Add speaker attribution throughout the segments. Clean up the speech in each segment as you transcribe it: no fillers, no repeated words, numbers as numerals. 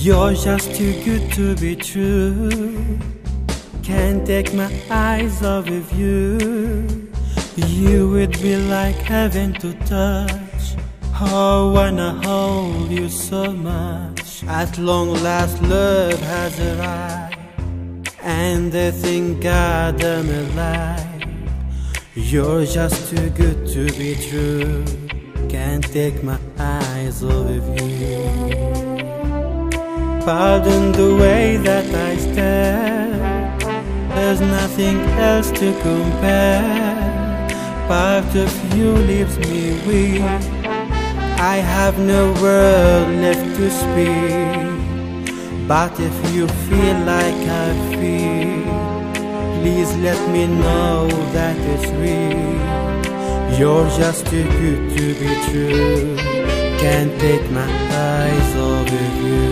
Speaker 1: You're just too good to be true. Can't take my eyes off of you. You would be like heaven to touch. Oh, I wanna hold you so much. At long last love has arrived, and I think God I'm alive. You're just too good to be true. Can't take my eyes off of you. Pardon the way that I stare, there's nothing else to compare. Part of you leaves me weak. I have no word left to speak. But if you feel like I feel, please let me know that it's real. You're just too good to be true. Can't take my eyes off of you.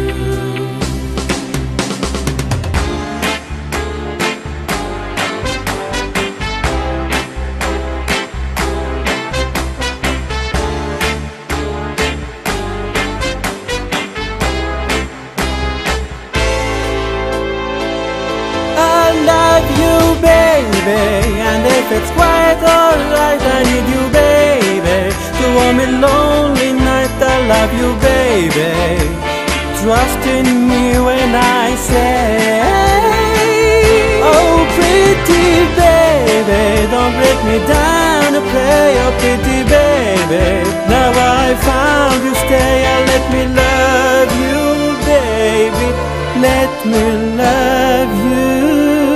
Speaker 1: And if it's quite alright, I need you, baby. To warm me lonely night, I love you, baby. Trust in me when I say, oh, pretty baby, don't break me down to play your pretty baby. Now I found you, stay and let me love you, baby. Let me love you.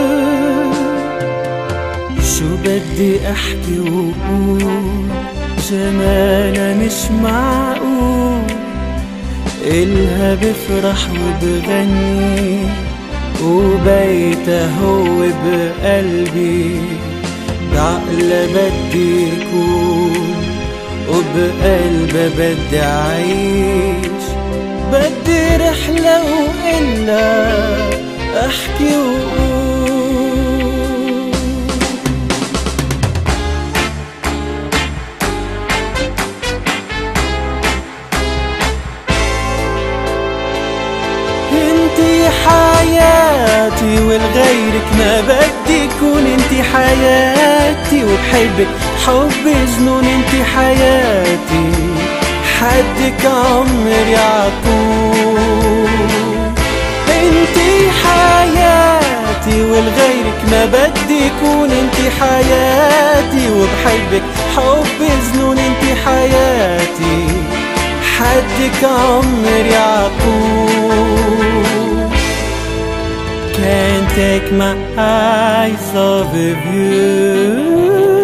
Speaker 1: شو بدي احكي وقول، جمالها مش معقول. إلها بفرح وبغني، وبيتها هو بقلبي. بعقلها بدي كون، وبقلبها بدي أعيش. بدي رحلة وإلا أحكي وقول. انتي حياتي والغيرك ما بدي كون. انتي حياتي وبحبك حب جنون. انتي حياتي حدك عمري عطول. انتي حياتي والغيرك ما بدي كون. انتي حياتي وبحبك حب جنون. انتي حياتي حدك عمري عطول. Can't take my eyes off of you.